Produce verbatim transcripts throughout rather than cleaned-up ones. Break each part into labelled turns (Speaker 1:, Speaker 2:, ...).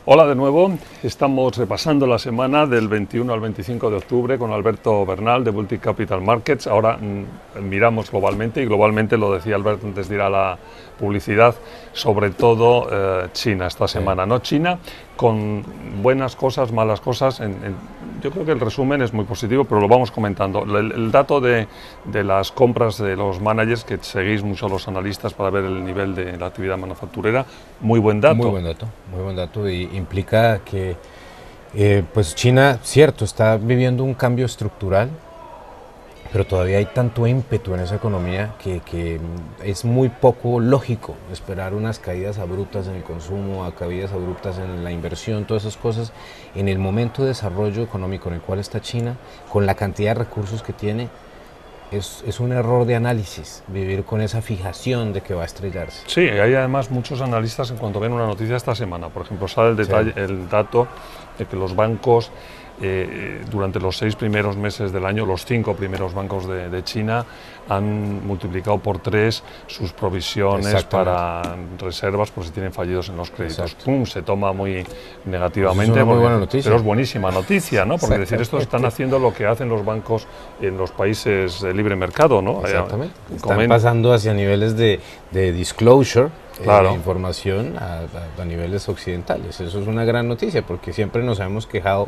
Speaker 1: Hola de nuevo, estamos repasando la semana del veintiuno al veinticinco de octubre con Alberto Bernal de Baltic Capital Markets. Ahora mmm, miramos globalmente y globalmente, lo decía Alberto antes de ir a la publicidad, sobre todo eh, China esta semana, ¿no? China con buenas cosas, malas cosas, en, en, yo creo que el resumen es muy positivo, pero lo vamos comentando. El, el dato de, de las compras de los managers, que seguís mucho a los analistas para ver el nivel de la actividad manufacturera, muy buen dato.
Speaker 2: Muy buen dato, muy buen dato, y implica que eh, pues China, cierto, está viviendo un cambio estructural, pero todavía hay tanto ímpetu en esa economía que, que es muy poco lógico esperar unas caídas abruptas en el consumo, a caídas abruptas en la inversión, todas esas cosas, en el momento de desarrollo económico en el cual está China, con la cantidad de recursos que tiene. Es, es un error de análisis vivir con esa fijación de que va a estrellarse.
Speaker 1: Sí, hay además muchos analistas en cuanto ven una noticia esta semana, por ejemplo, sale el, detalle, sí. el dato de que los bancos eh, durante los seis primeros meses del año, los cinco primeros bancos de, de China han multiplicado por tres sus provisiones para reservas por si tienen fallidos en los créditos. Pum, se toma muy negativamente,
Speaker 2: pues es una muy
Speaker 1: porque,
Speaker 2: buena noticia.
Speaker 1: Pero es buenísima noticia, ¿no? Porque decir, estos están haciendo lo que hacen los bancos en los países de libre mercado, ¿no?
Speaker 2: Exactamente. Están pasando hacia niveles de, de disclosure, claro. eh, de información a, a, a niveles occidentales. Eso es una gran noticia, porque siempre nos hemos quejado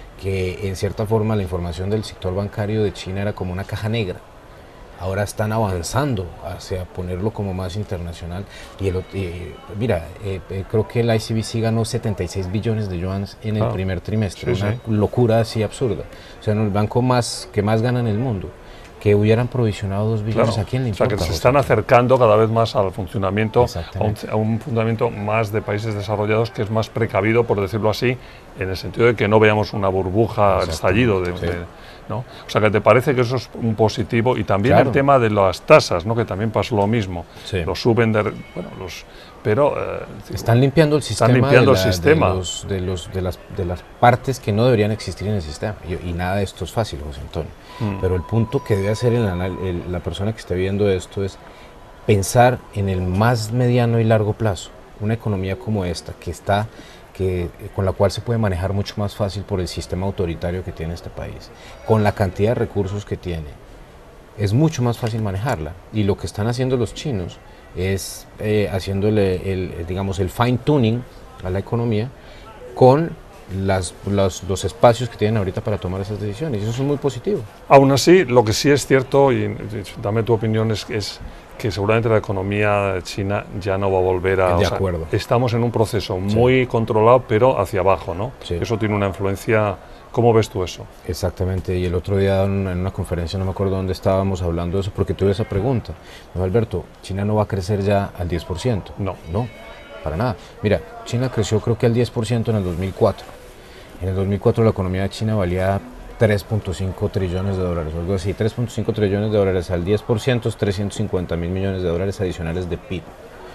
Speaker 2: que en cierta forma la información del sector bancario de China era como una caja negra. Ahora están avanzando hacia ponerlo como más internacional. Y, el, y mira, eh, eh, creo que el I C B C ganó setenta y seis billones de yuanes en el ah, primer trimestre, sí, una sí. locura así absurda. O sea, el banco más que más gana en el mundo. Que hubieran provisionado dos billones, claro. ¿A quién le importa?
Speaker 1: O sea, que se están acercando cada vez más al funcionamiento, a un, a un fundamento más de países desarrollados, que es más precavido, por decirlo así, en el sentido de que no veamos una burbuja, estallido de, sí. de, ¿no? O sea, que te parece que eso es un positivo. Y también claro. el tema de las tasas, ¿no? Que también pasó lo mismo. Sí. Los suben de... Bueno, los... Pero, eh,
Speaker 2: están limpiando el sistema,
Speaker 1: están limpiando
Speaker 2: de, la,
Speaker 1: el sistema.
Speaker 2: De, los, de, los, de, las, de las partes que no deberían existir en el sistema. Y, y nada de esto es fácil, José Antonio. Mm. Pero el punto que debe hacer el, el, la persona que esté viendo esto es pensar en el más mediano y largo plazo. Una economía como esta, que está, que, con la cual se puede manejar mucho más fácil por el sistema autoritario que tiene este país, con la cantidad de recursos que tiene, es mucho más fácil manejarla. Y lo que están haciendo los chinos es eh, haciéndole el, el, digamos, el fine tuning a la economía con las, los, los espacios que tienen ahorita para tomar esas decisiones, y eso es muy positivo.
Speaker 1: Aún así, lo que sí es cierto, y dame tu opinión, es, es que seguramente la economía china ya no va a volver a...
Speaker 2: De
Speaker 1: o
Speaker 2: acuerdo.
Speaker 1: Sea, estamos en un proceso muy sí. controlado, pero hacia abajo, ¿no? Sí. Eso tiene una influencia... ¿Cómo ves tú eso?
Speaker 2: Exactamente, y el otro día en una, en una conferencia, no me acuerdo dónde estábamos hablando de eso, porque tuve esa pregunta. No, Alberto, ¿China no va a crecer ya al diez por ciento?
Speaker 1: No.
Speaker 2: No, para nada. Mira, China creció creo que al diez por ciento en el dos mil cuatro. En el dos mil cuatro la economía de China valía tres punto cinco trillones de dólares, o algo así. tres punto cinco trillones de dólares al diez por ciento es trescientos cincuenta mil millones de dólares adicionales de P I B.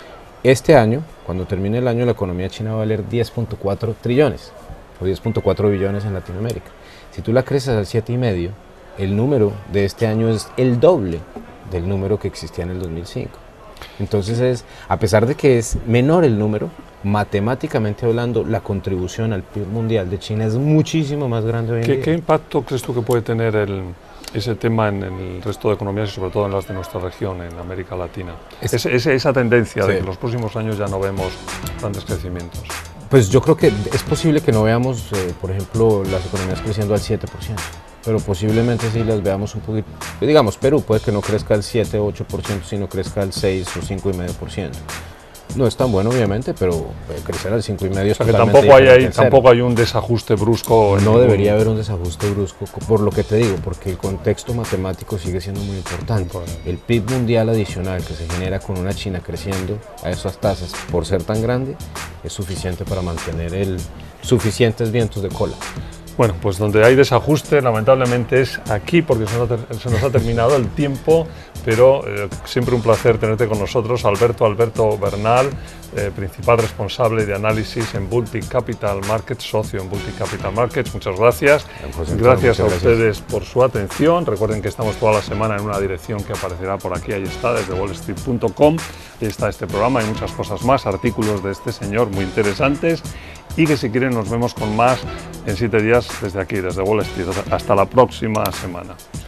Speaker 2: Este año, cuando termine el año, la economía china va a valer diez punto cuatro trillones. O diez punto cuatro billones en Latinoamérica. Si tú la creces al siete punto cinco, el número de este año es el doble del número que existía en el dos mil cinco. Entonces, es, a pesar de que es menor el número, matemáticamente hablando, la contribución al P I B mundial de China es muchísimo más grande hoy en
Speaker 1: ¿Qué,
Speaker 2: día.
Speaker 1: ¿Qué impacto crees tú que puede tener el, ese tema en, en el resto de economías y sobre todo en las de nuestra región, en América Latina? Es, es, es, esa tendencia sí. de que en los próximos años ya no vemos grandes crecimientos.
Speaker 2: Pues yo creo que es posible que no veamos, eh, por ejemplo, las economías creciendo al siete por ciento, pero posiblemente sí las veamos un poquito. Digamos, Perú puede que no crezca al siete o ocho por ciento, sino crezca al seis o cinco coma cinco por ciento. No es tan bueno, obviamente, pero crecer al cinco coma cinco por ciento
Speaker 1: o sea, que tampoco hay, hay, tampoco hay un desajuste brusco.
Speaker 2: No debería un... haber un desajuste brusco, por lo que te digo, porque el contexto matemático sigue siendo muy importante. Bueno. El P I B mundial adicional que se genera con una China creciendo a esas tasas por ser tan grande es suficiente para mantener el suficientes vientos de cola.
Speaker 1: Bueno, pues donde hay desajuste, lamentablemente es aquí, porque se nos ha, se nos ha terminado el tiempo, pero eh, siempre un placer tenerte con nosotros, Alberto, Alberto Bernal, eh, principal responsable de análisis en Baltic Capital Markets, socio en Baltic Capital Markets. Muchas gracias. Pues gracias a ustedes gracias. por su atención. Recuerden que estamos toda la semana en una dirección que aparecerá por aquí, ahí está, desde wall street punto com. Ahí está este programa y muchas cosas más, artículos de este señor muy interesantes. y que si quieren nos vemos con más en siete días desde aquí, desde Wall Street. Hasta la próxima semana.